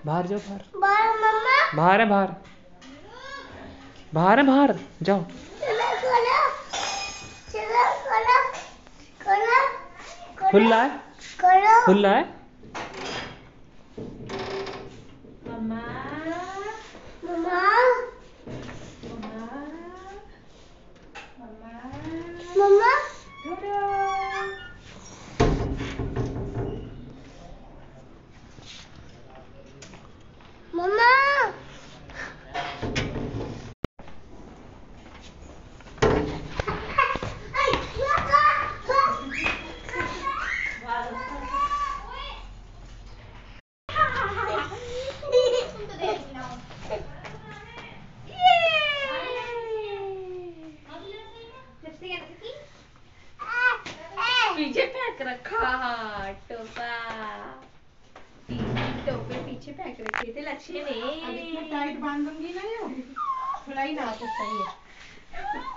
बाहर जाओ, बाहर बाहर है, बाहर बाहर है, बाहर जाओ। खुला है, खुला है। मम्मा मम्मा मम्मा मम्मा मम्मा मम्मा पीछे फेंक रखा टोपा, टोपे पीछे फेंक रखे थे लक्ष्य ने। अब इतने टाइट बांधूंगी ना, ये खुला ही ना तो सही है।